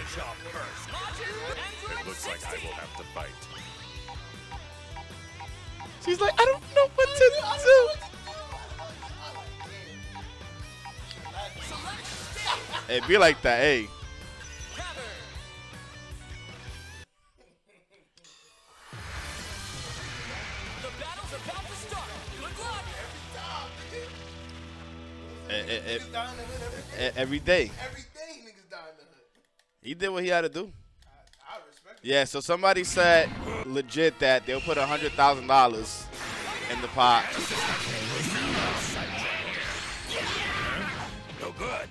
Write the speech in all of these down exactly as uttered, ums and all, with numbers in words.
It looks like I will have to fight. She's like, I don't know what to do. It be like that, hey. The battle's about to start. Good luck. Eh, eh, eh, Niggas dying in the hood every day. eh, Every day. Every day niggas die in the hood. He did what he had to do. I, I respect it. Yeah, so somebody said legit that they'll put one hundred thousand dollars in the pot. No good.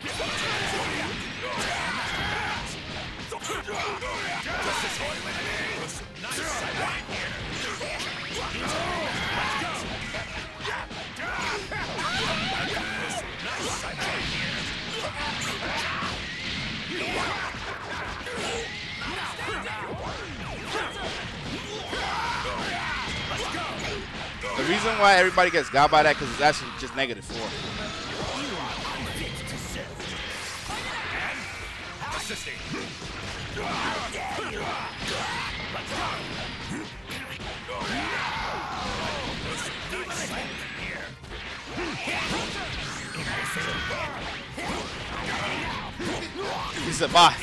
The reason why everybody gets got by that because it's actually just negative four. Assisting. He said, bye.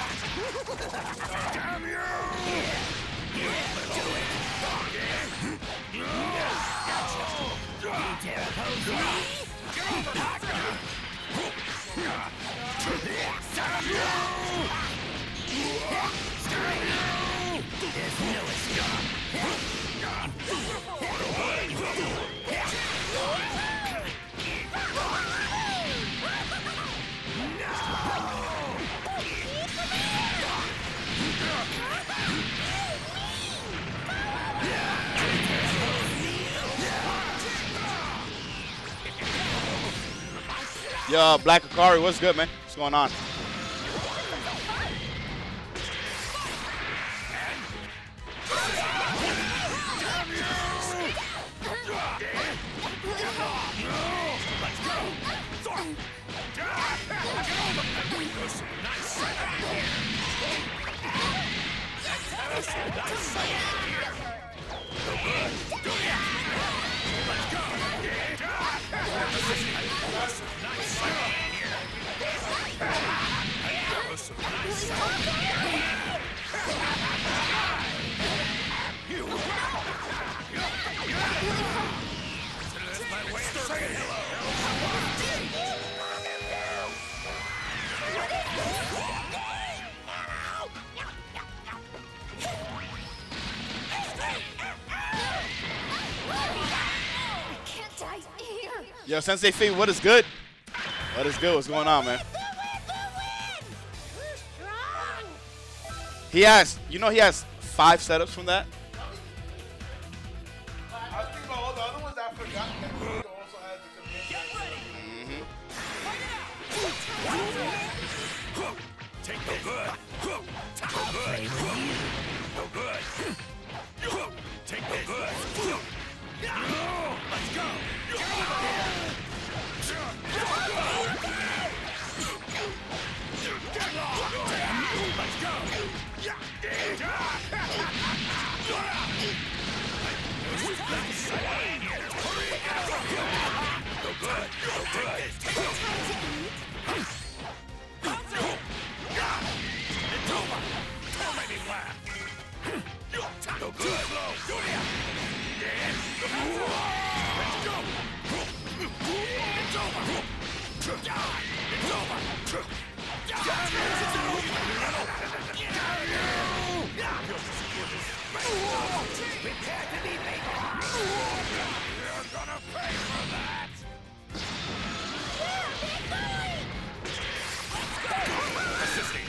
Yo, Black Akari, what's good, man? What's going on? Yo, Sensei Fee, what is good? What is good? What's going on, man? He has, you know, he has five setups from that. I was thinking about all the other ones that I forgot that he also has the convention. Take no good. No good. No good. Take no good. Let's go. Let's go. No good. No good. It's over. Don't make me laugh. No good. Let's go. It's over. It's over. Prepare to be made. You're gonna pay for that. Assisting.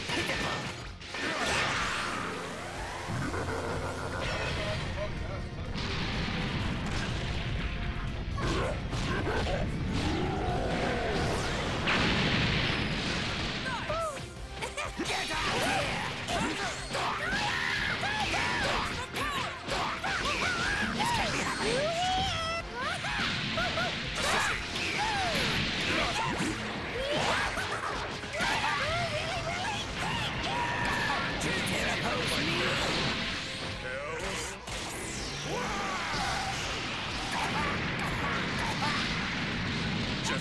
Get out of here!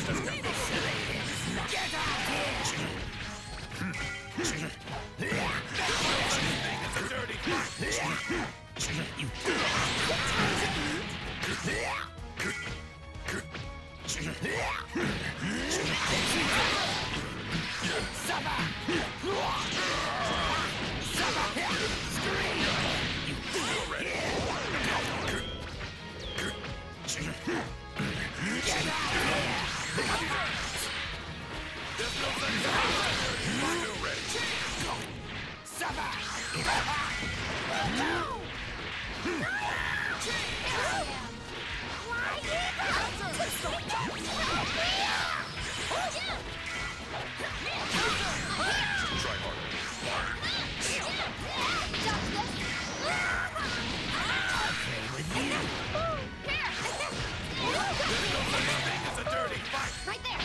Right there.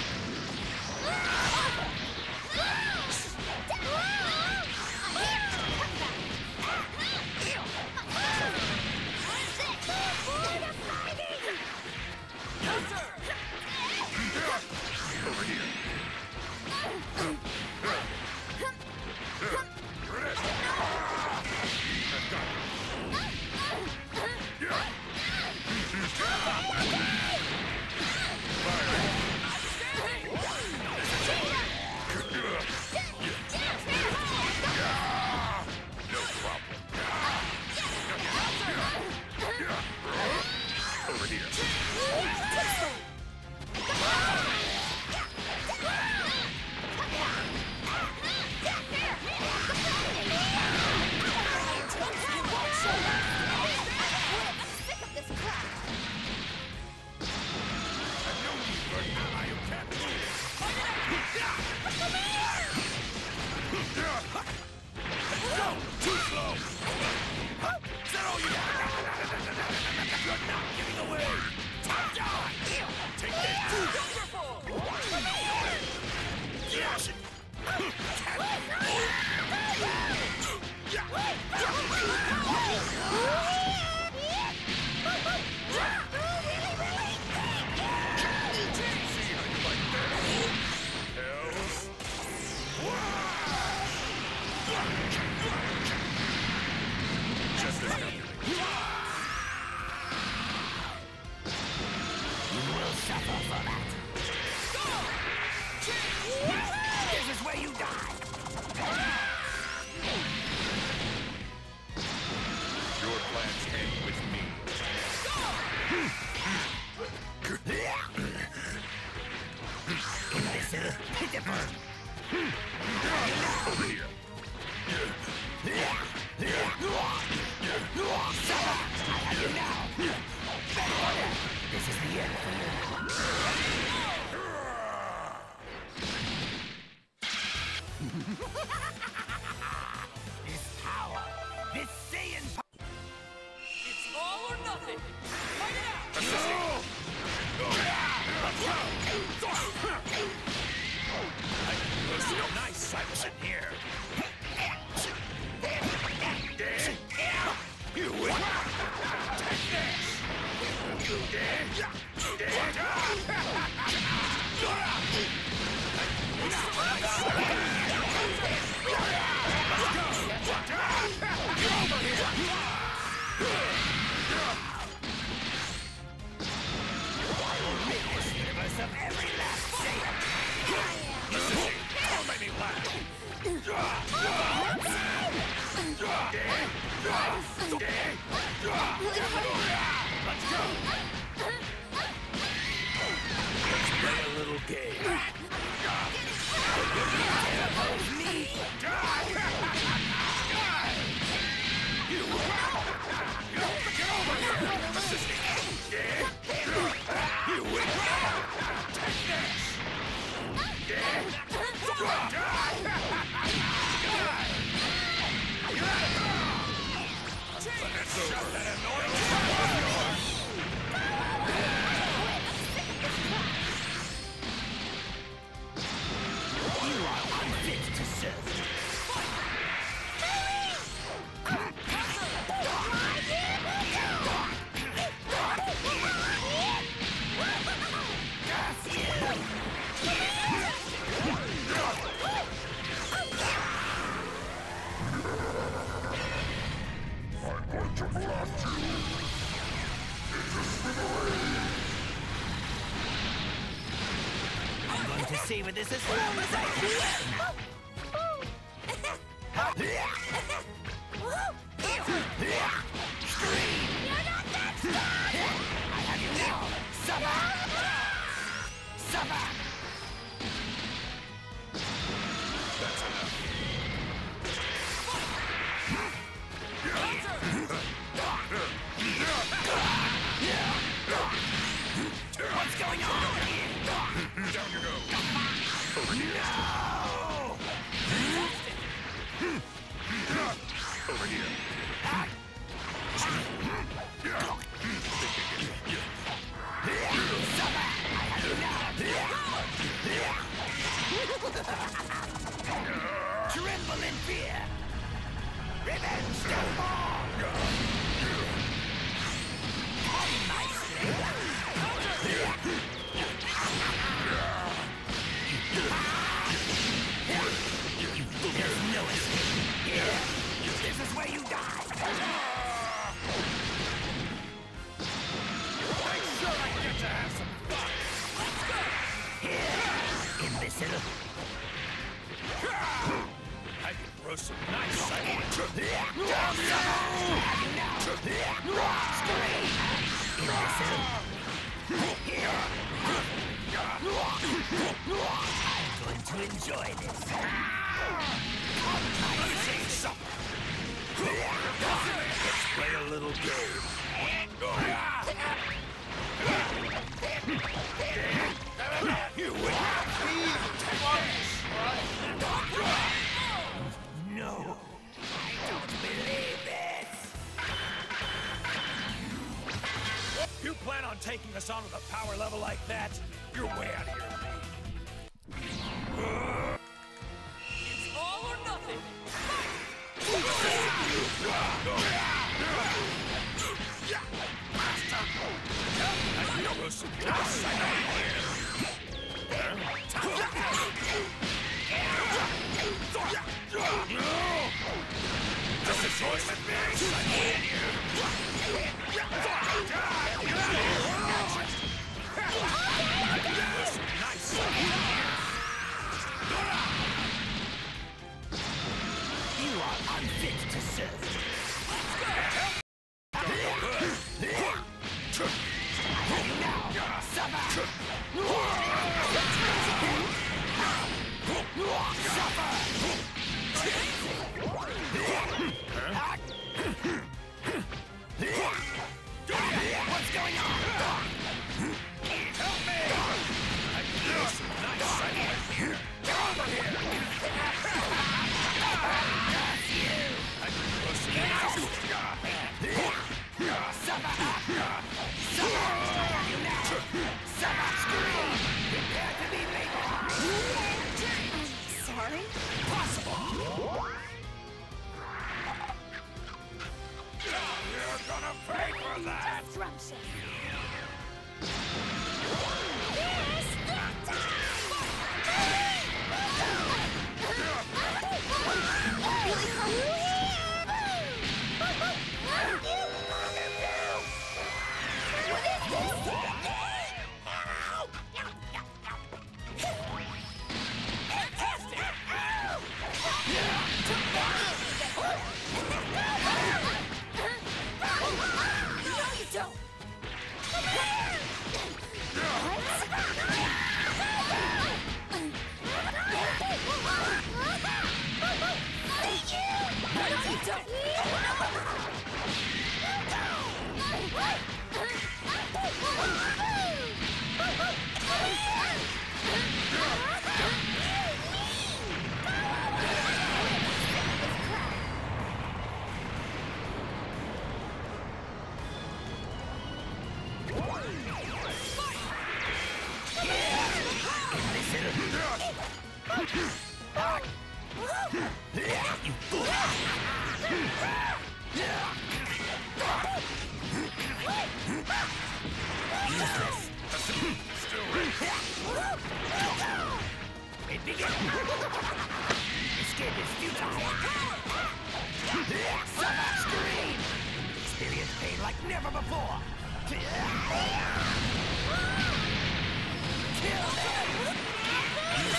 Gas you! savor this as long as I can. Scream! You're not that strong! I have you now! Suffer! Suffer! That's enough. What's going on over here? Down you go. Over here. No! Over here. Tremble in fear! Revenge still more! Come, my slayer! There's no escape here! This is where you die! I'm sure I get to have some fun. Here, imbecile! I can throw some nice. I want to. I'm going to enjoy this. Let me see something. Let's play a little game. You win. No, I don't believe this. You plan on taking us on with a power level like that? You're way out of your league. It's all or nothing. I know those some dice. I know. Just a choice of me. Nice. You are unfit to serve. What's going on? Help me! I can do some nice. I can here. Get over here. I can do some nice. Sorry? You're gonna pay for that. Scrumptious. Yes, that It begins. Escape is futile. Scream! Experience pain like never before. Kill them!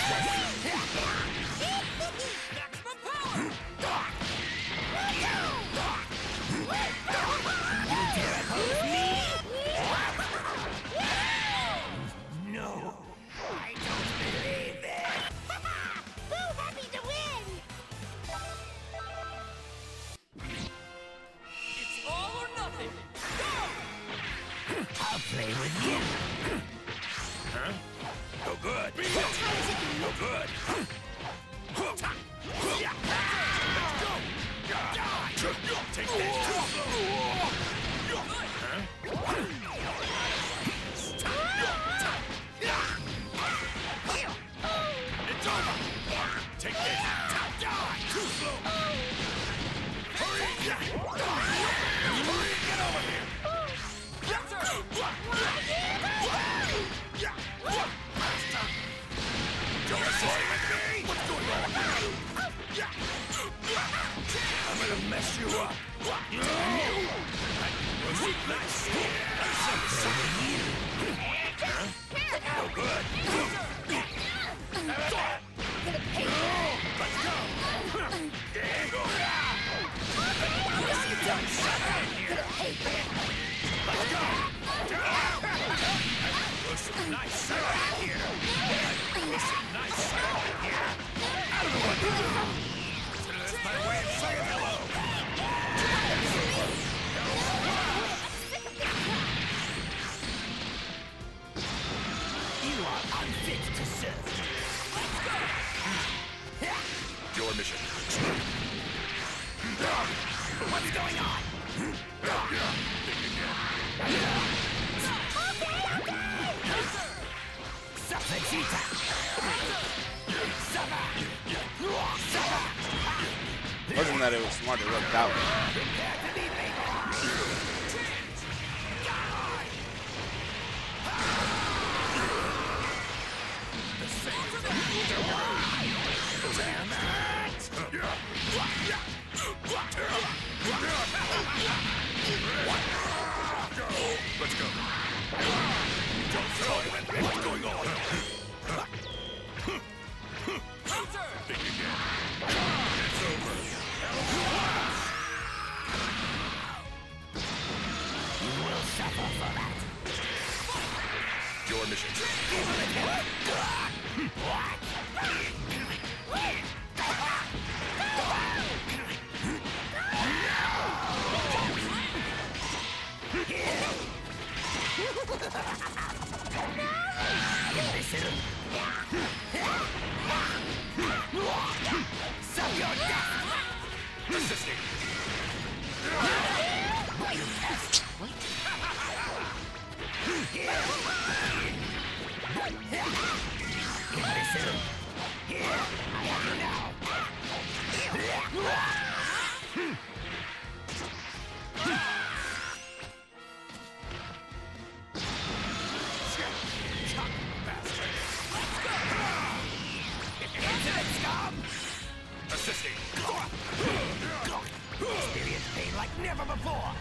No good. What time is it? No good. Let's go. Take this. It's over. Take this. Too slow. Hurry. Hurry. Get over here. Don't play with me. What's going on here? I'm gonna mess you up. Nice. No good. Let's go. Let's go. Nice side here. Nice side here. I don't know what to do. That's my way of saying hello. You are unfit to serve. Your mission. What's going on? Vegeta! Wasn't that it was smart to work out. Let's go. Don't tell me what's going on. Think again. It's over. You will suffer for that. Your mission. Suck your death! Assisting. Assisting. Experience pain like never before!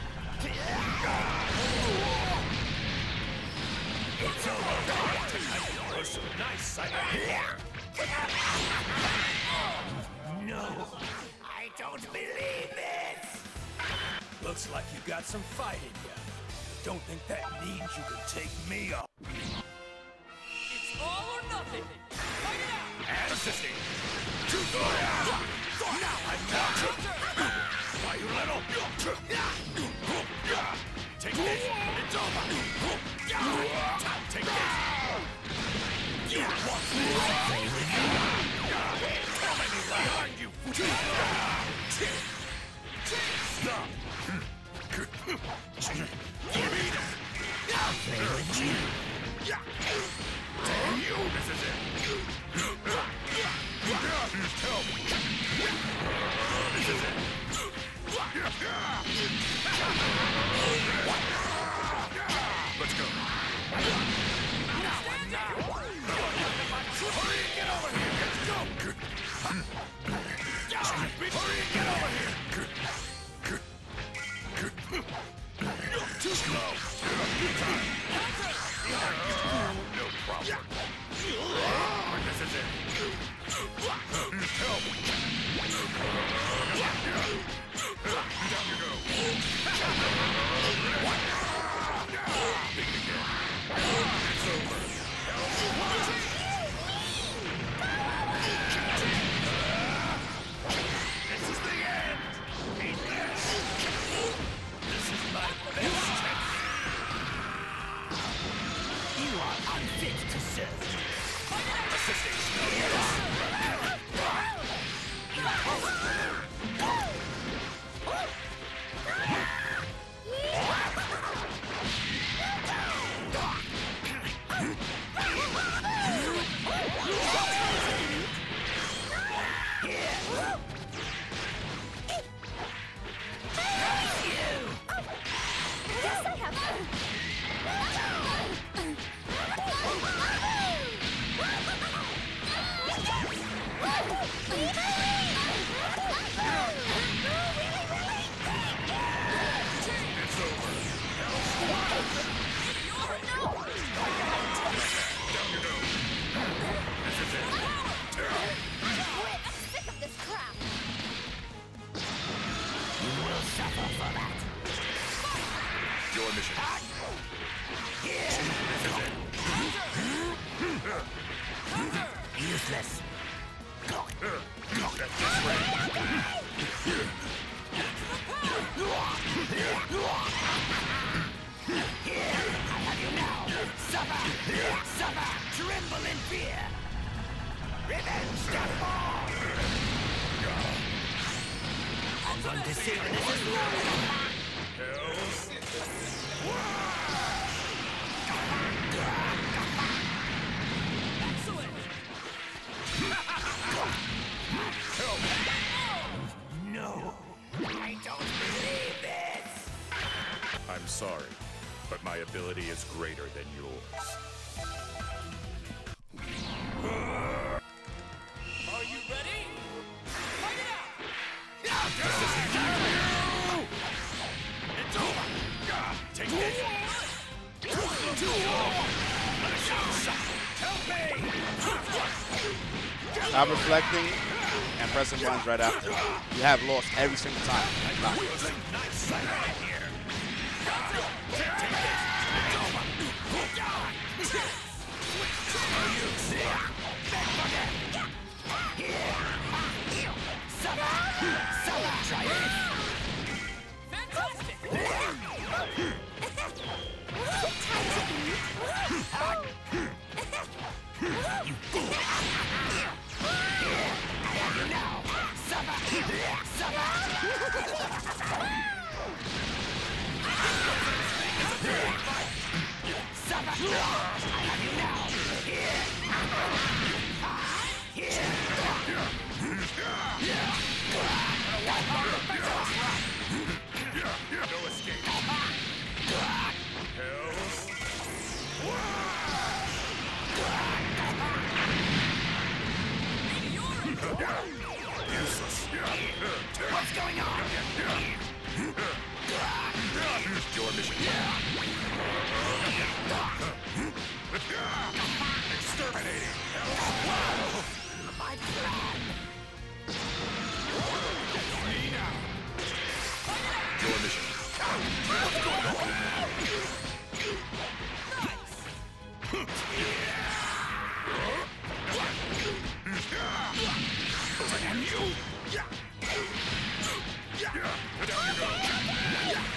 It's over! Nice sight. No! I don't believe this! Looks like you got some fight in you. Don't think that means you can take me on. It's all or nothing. Fight it out. And assisting. Now I'm not. Why, you little? Take this. It's over. Take this. You want this? Tell me behind you. Stop. Give me this. I'll play with you! Damn you! This is it. Help. This is it. Let's go. Yes, I have. Sick of this crap. You will suffer for that. Your mission. Useless. Here, I have you now. Suffer, suffer, tremble in fear. Revenge does more. I'm going to see when this is Excellent. no. I don't believe this. I'm sorry, but my ability is greater than yours. Are you ready? Fight it out! It's over! Take this! Help me! Stop reflecting and pressing buttons right after. You have lost every single time. Nah. Nice sight right here! Fantastic! No escape! Hells! Useless! What's going on? Your mission. Exterminating! My plan. Me now! Your mission. Down you go!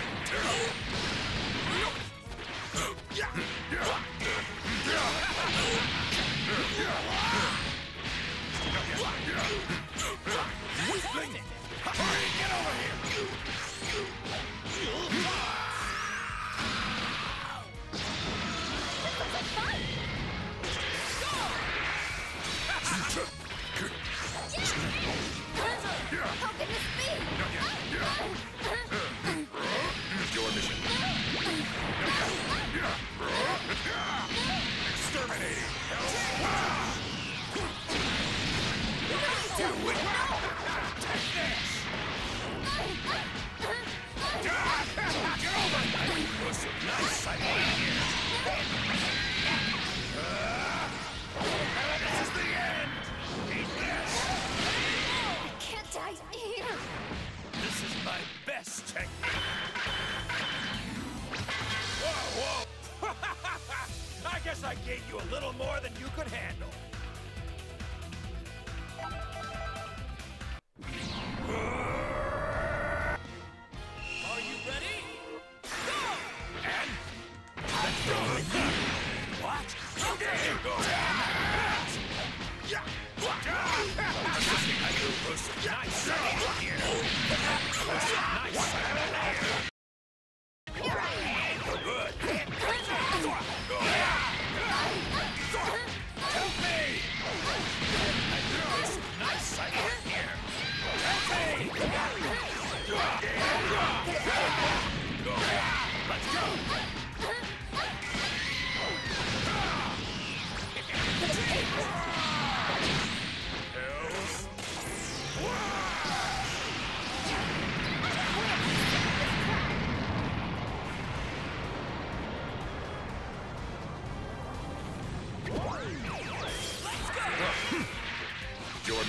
Weakling! Get over here! How can this be? Your mission. Exterminating! Do it! Take this! Get over! Listen, nice sight right here! This is the end! Eat this! Can't die here. This is my best technique! Whoa, whoa! I guess I gave you a little more than you could handle. Are you ready? Go! And let's go with that. What? Okay, go.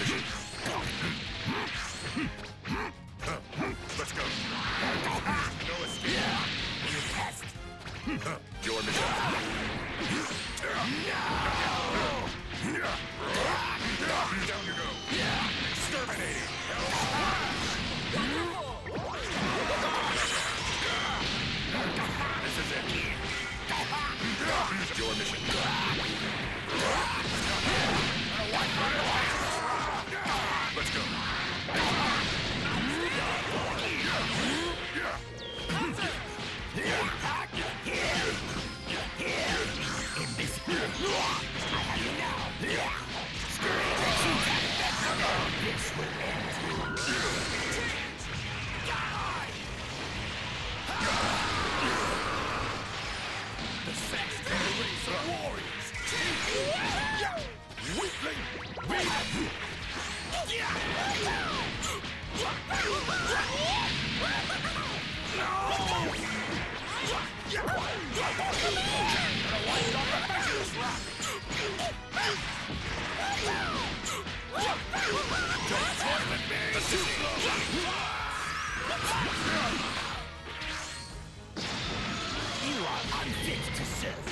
mission. Let's go. No escape. You pest. Your mission. Down you go. Exterminating. This is it. Your mission. Let's go. You are unfit to serve.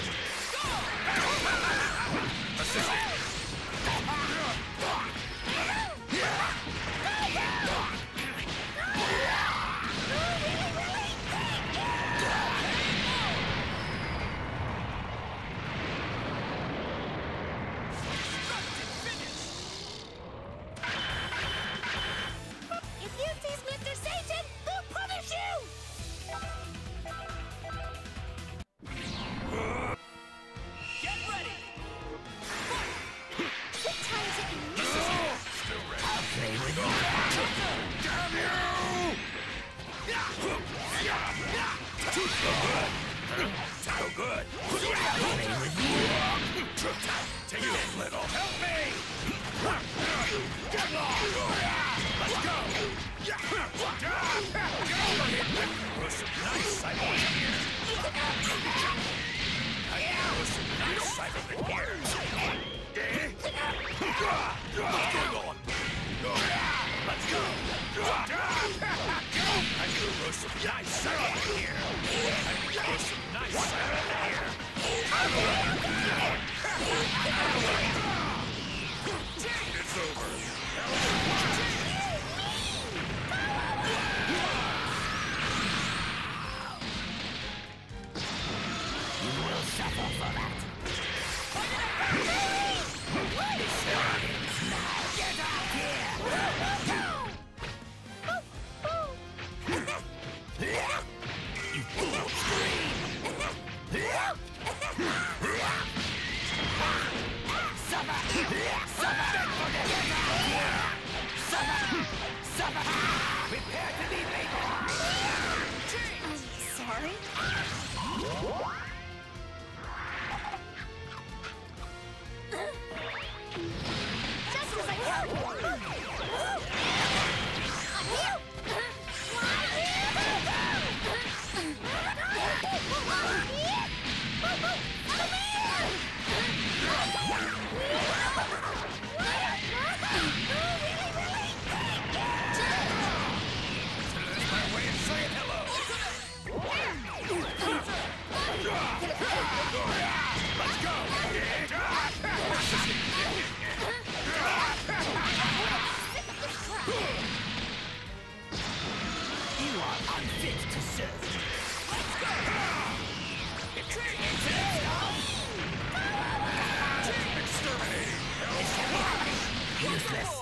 If you tease Mister Satan, we'll punish you! Get ready. Sit tight and I'll play with you. So good. Play with you. Take it, little. Help me. Get lost. Let's go. Nice cycle in here. Nice cycle in here. What's going on? Let's go. I can throw some nice cycle in here. I can throw some nice cycle in here. It's over. You will suffer for that. Now get out here! You fool! Scream! Suffer! Suffer! Get out here! Suffer! Suffer! Prepare to be vaporized! sorry. Just as I told you. On you. That's my way of saying hello. Let's go. You are unfit to serve. Let's go. Useless.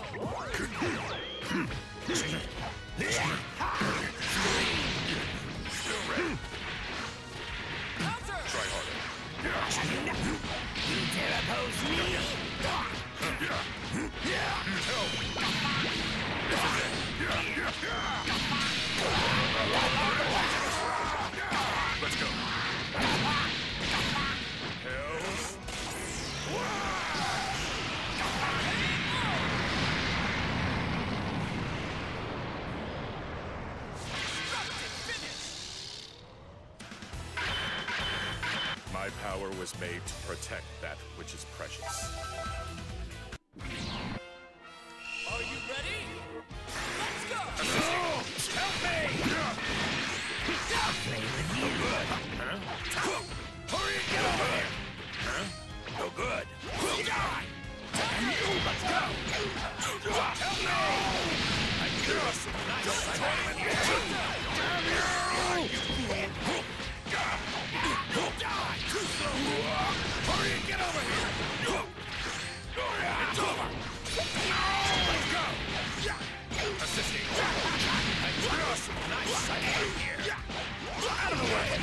Still ready. Counter. Try harder. You dare oppose me? Let's go. Hells. My power was made to protect that which is precious. Hurry and get over here! It's over! Let's go! Assisting! I draw some nice sight right here! Out of the way!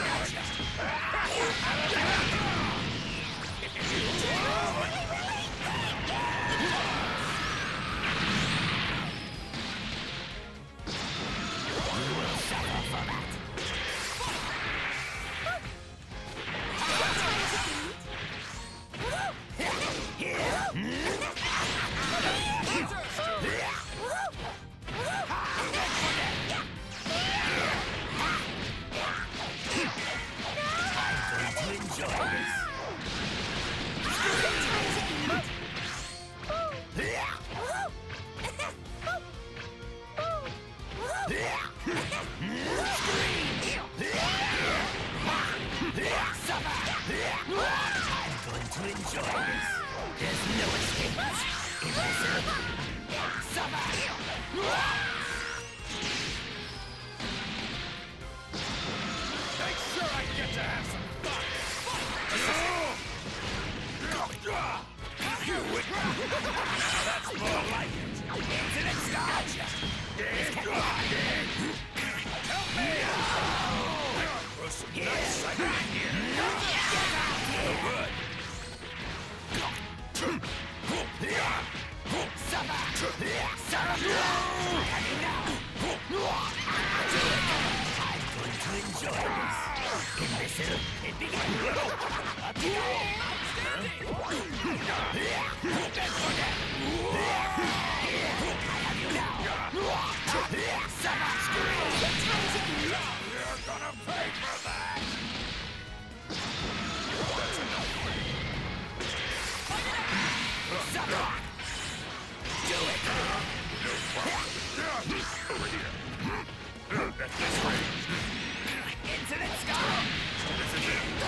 Make sure I get to have some fun! You would... Now that's more like it! Infinite Scotch! Help me! Throw some nice sight right here! No good! I'm going to enjoy this. Imbecile, it began little. Up you go. Bend for that. I have you now. Summer scream. You're gonna pay for that! That's enough. Summer. Do it. No problem. Over here. At this range. Infinite Scotch. This is it.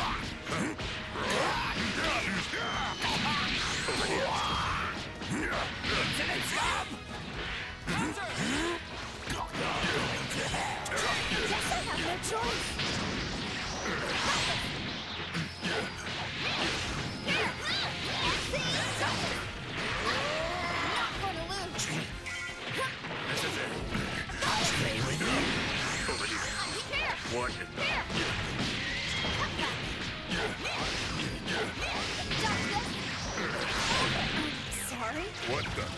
Over here. Infinite Scotch. Guess I have no choice. Not gonna lose. This is it. Play with you. Over here. Here. What is that? Sorry. What the?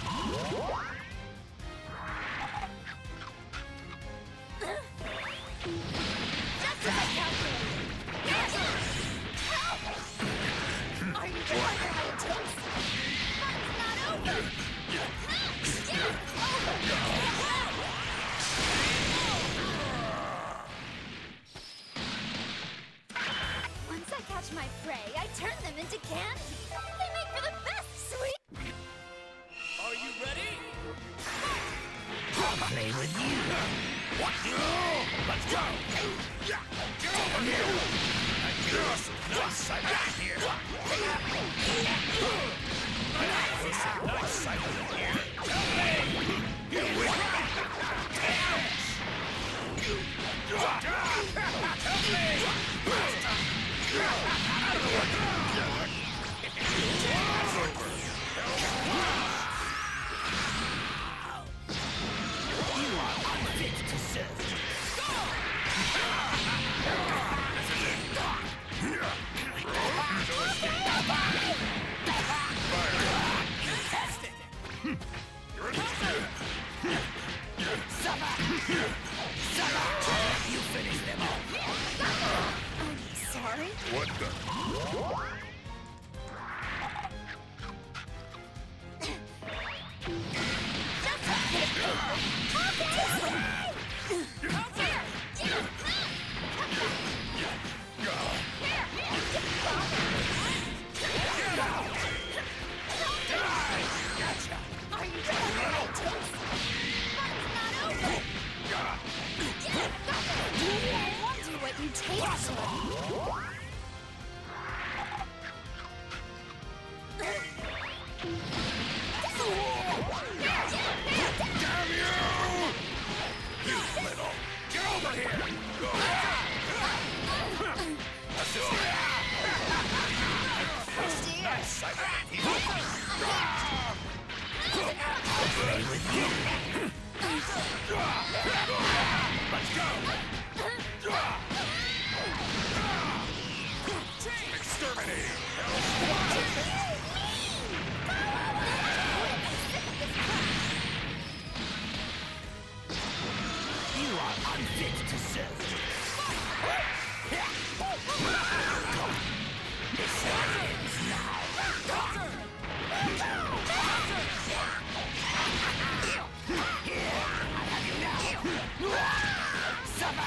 Just as I calculated. Yes. Help! Are you ready for how it takes? Fun's not over. Once I catch my prey, I turn them into candy. They make for the best sweet. Are you ready? I'll play with you. What? Let's go! Get over here! I draw some nice sight right here! Throw some nice sight over here! Hey! You win! Help me! It's over! You are unfit to serve. Fantastic. Summer. Summer. You finish them all. I'm sorry. What the? Are you ready for how it takes? Fun's not over. I wonder what you taste like. Damn you! Cyber here. Let's go. Exterminating. You are unfit to serve. This ends now. Here, I have you now. Suffer.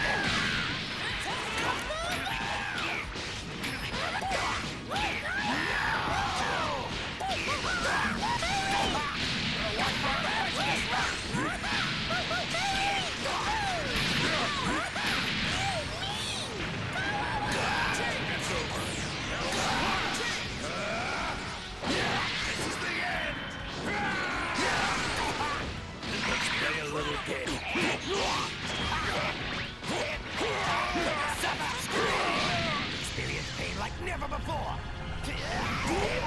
Experience pain like never before. You're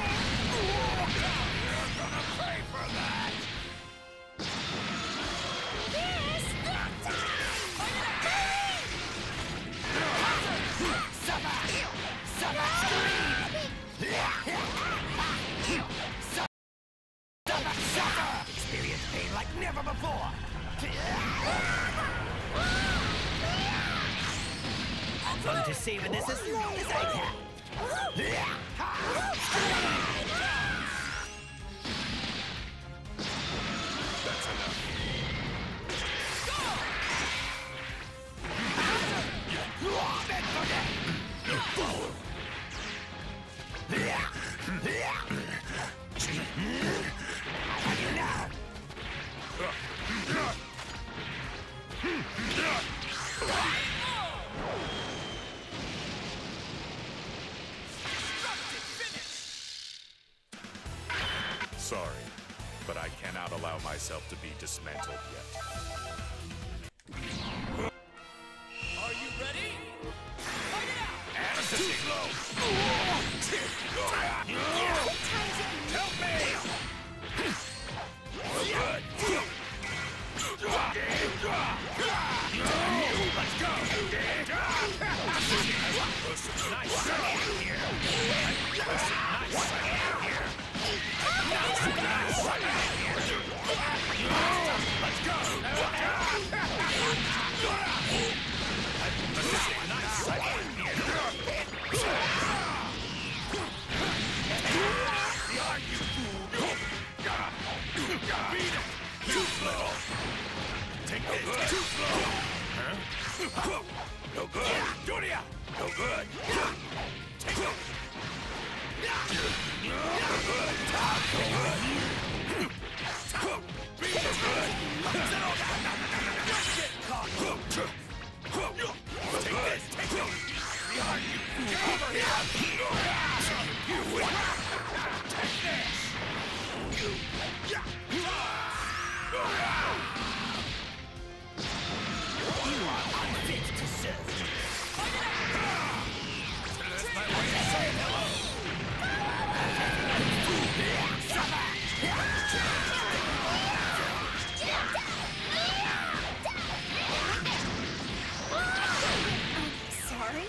gonna pay for that. Suffer! Suffer! Scream! Suffer! Suffer! Experience pain like never before. I'm going to savor this as long as I can. That's enough. Sorry, but I cannot allow myself to be dismantled yet. Are you ready? Fight it out! Too slow! Help me! Good! Let's go! Nice shot here! Nice shot here! Nice shot here! Let's go! Nice shot here! You fool! Beat it! Too slow! Take this! Too slow! Huh? No good! Julia! No good! Take it! No good! No good! Beat it! Good! Get caught! Take this! Take it! Behind you! Over here! You win! Take this! You are unfit to serve. That's my way of saying hello! Sorry?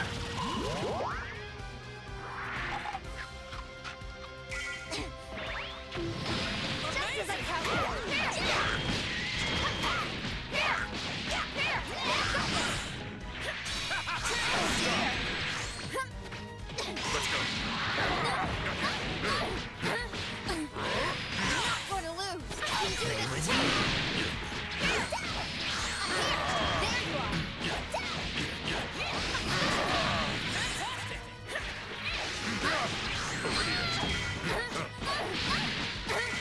Just as I calculated. Let's go! Not going to lose. I can do this. There you are. Over here!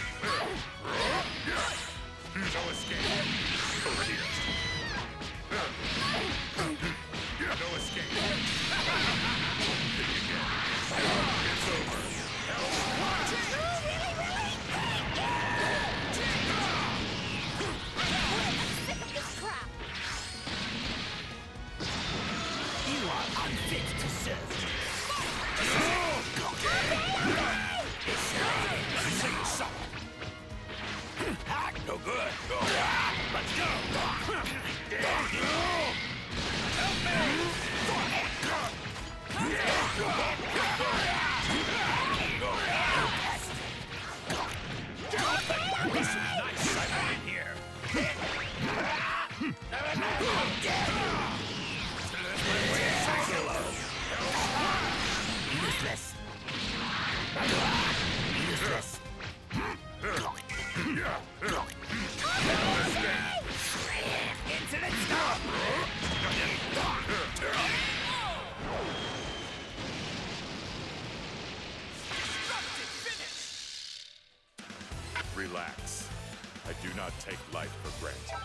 Relax. I do not take life for granted.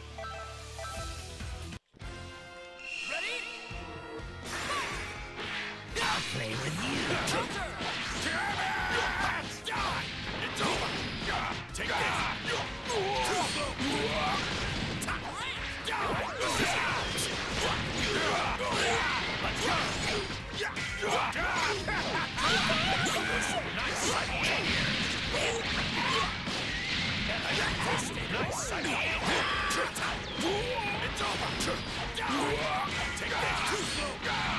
Ready? I'll play with you. Counter! It's over. Take this. Nice sight. It's over. Take this. Too slow.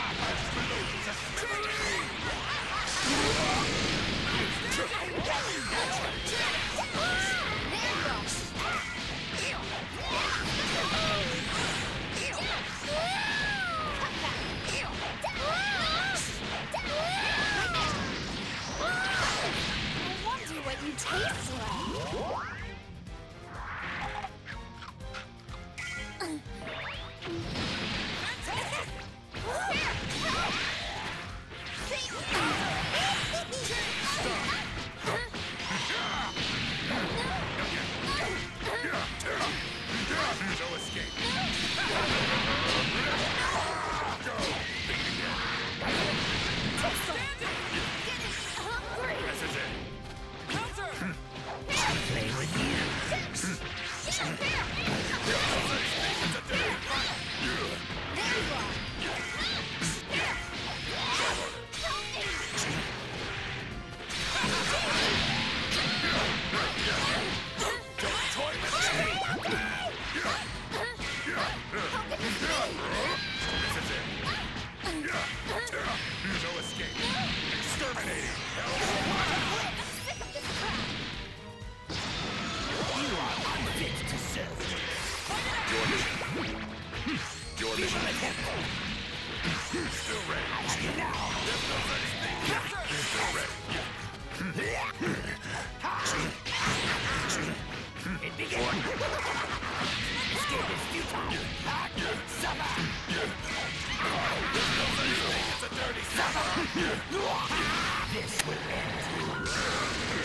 I wonder what you taste like. No escape. Hungry. This is it. Counter! I'll play with you. No escape. Exterminating. You are unfit to serve. Your mission. Still ready. I have you now. Still ready. It begins. Escape is futile. Suffer. It's a dirty suffer. This will end.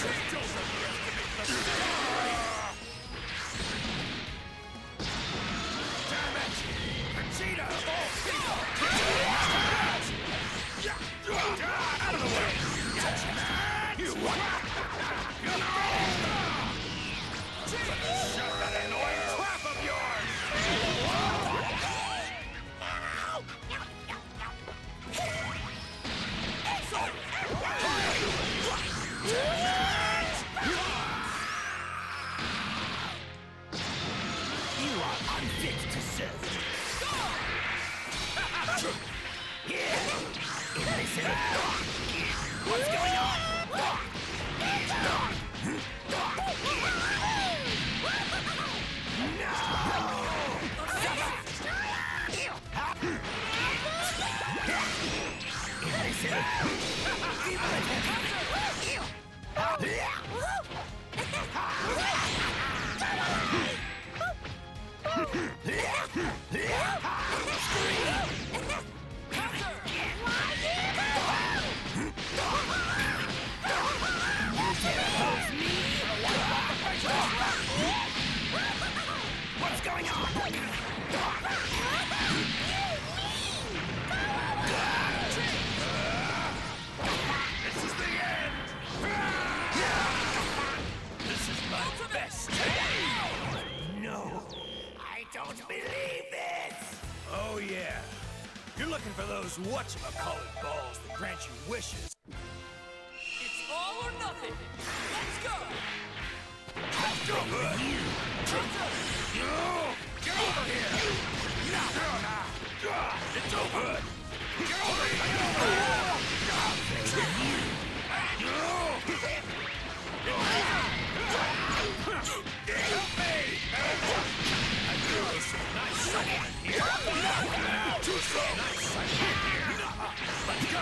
Damn it! Vegeta! Out of the way! You what? Shut that annoying trap of yours! You are unfit to serve. Here. Listen. What's going on? What's going on? This is the end! This is my best! No, I don't believe this. Oh yeah. You're looking for those whatchamacallit balls that grant you wishes. It's all or nothing. Let's go! Let's go good! Counter! No! Get over here! Now! Now! It's so good! Get over here! Help me! I knew there was some nice supplement here. Too slow! Nice supplement here. Let's go!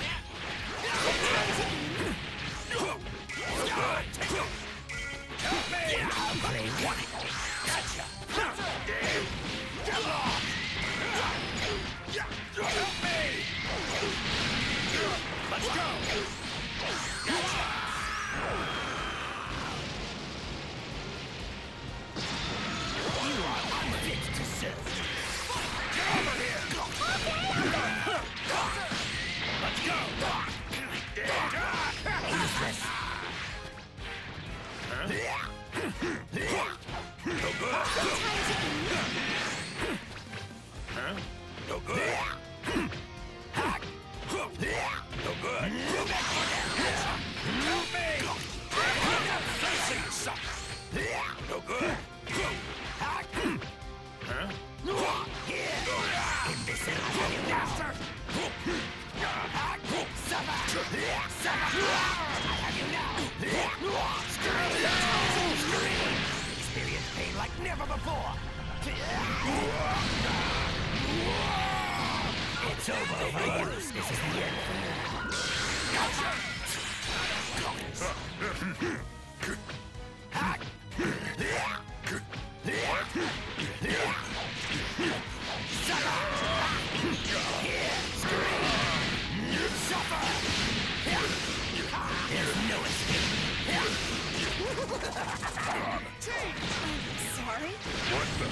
Good! Take it! Help me! I'll play one. Gotcha! Get off! Help me! Let's go! Huh? No good. No good. Help me! Facing suck. No good. Huh? Bastard! Experience pain like never before. It's over for you. This is the end. There's no escape. Sorry. What the?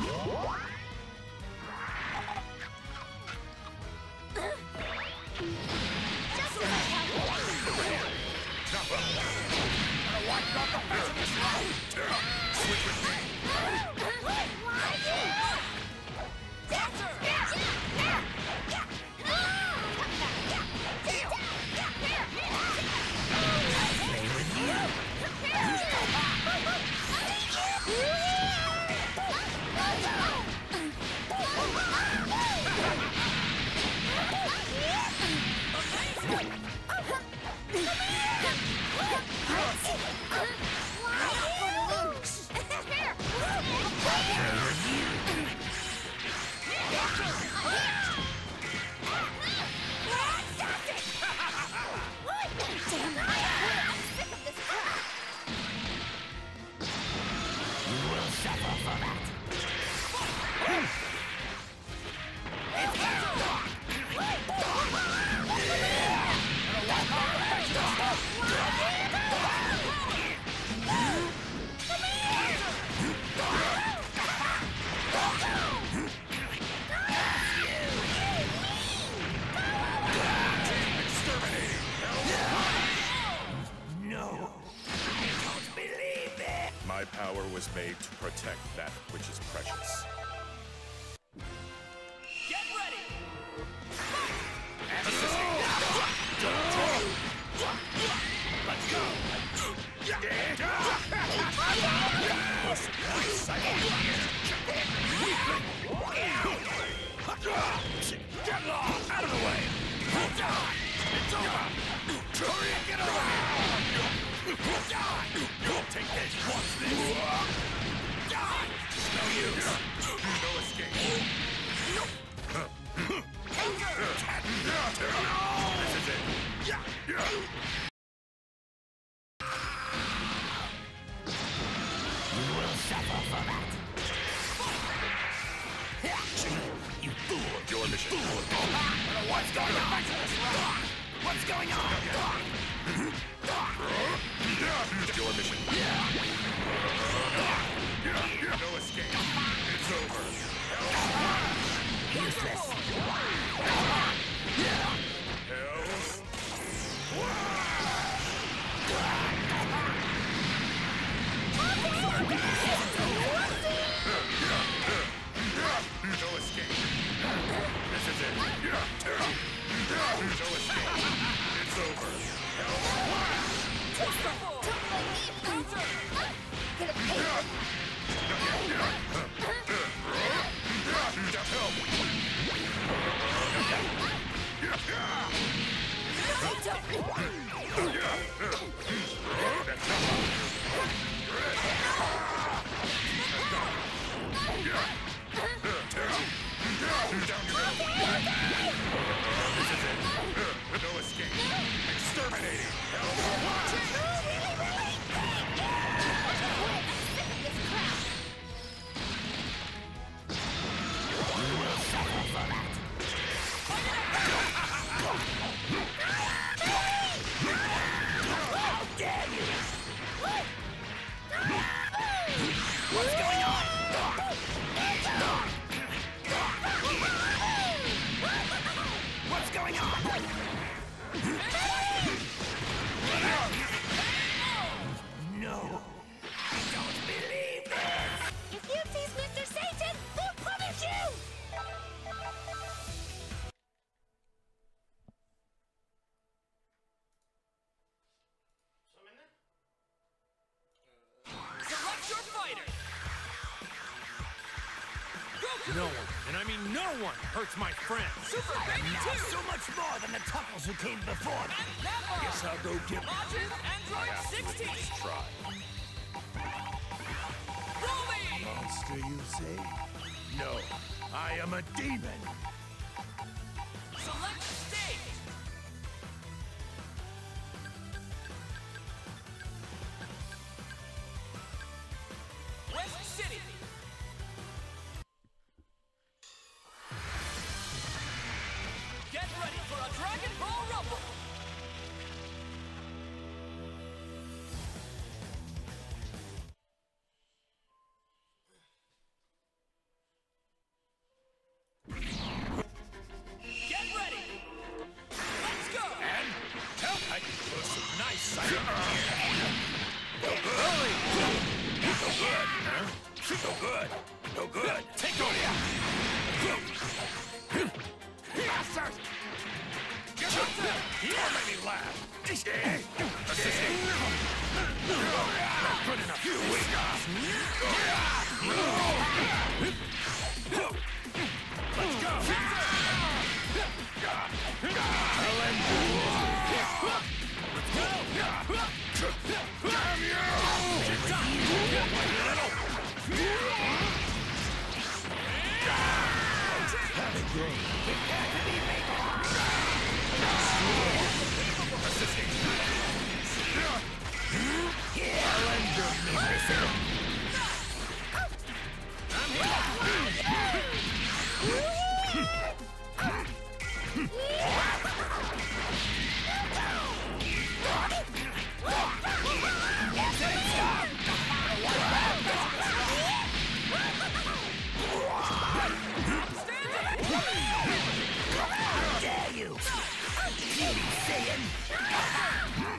Just as I calculated. Switch with me. My power was made to protect that which is precious. Get ready! Let's go! Get lost! Out of the way! It's over! Hurry and get around! Take this! Watch this! No use! No escape! This is it! You will suffer for that. You fool! Your mission. What's going on? What's going on? Your mission. No escape. It's over. Useless. No escape. This is it. No escape. It's over. No escape. Exterminating. What's going on? What's going on? No. I don't believe this. If you No one, and I mean no one, hurts my friends. Super I am Baby now two. so much more than the tupples who came before me. Never. Guess I'll go get Launches Android sixteen. try. Rolling. Monster, you say? No, I am a demon. Select stage. West City. Get ready for a Dragon Ball Rumble. Get ready. Let's go. And tell I can put some nice sight. No good. No good, huh? No good. No good. Take on ya. Bastard! Get up there! Don't make me laugh. Assisting. Not good enough. You weak ass. Let's go. Damn you! Dare you? Beauty Saiyan.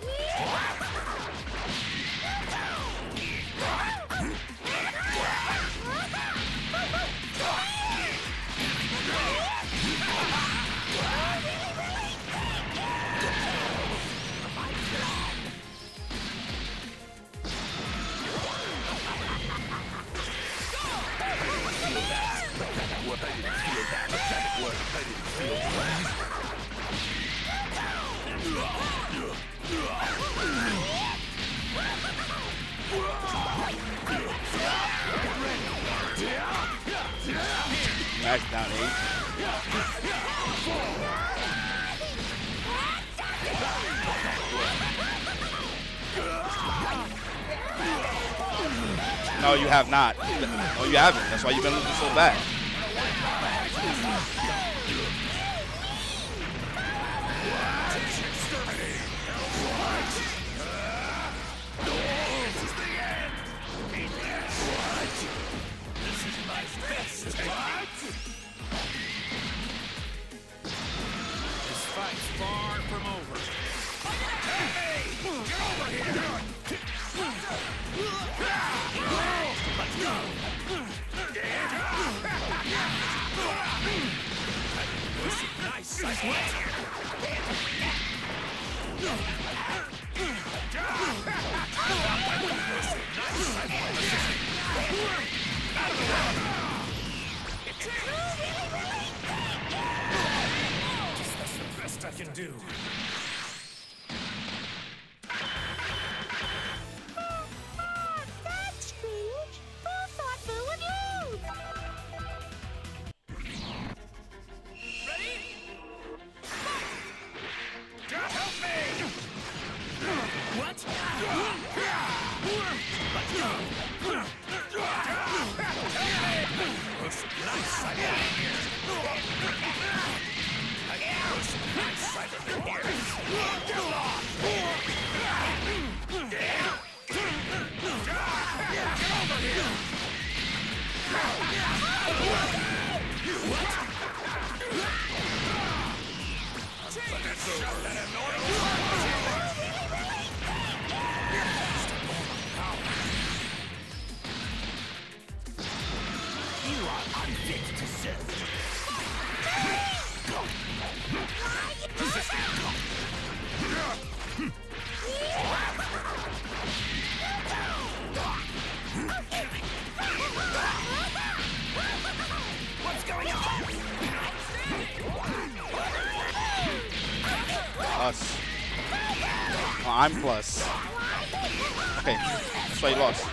Max down eight. No, you have not. No, you haven't. That's why you've been losing so bad. This fight's far from over. Hey! Get over here! Let's go! Nice sight. That's the best I can do. That's strange. Who thought Boo would lose? Ready? Help me! What? Let's go! Nice sight here. Nice sight You are unfit to serve. I'm plus. Okay, that's why you lost.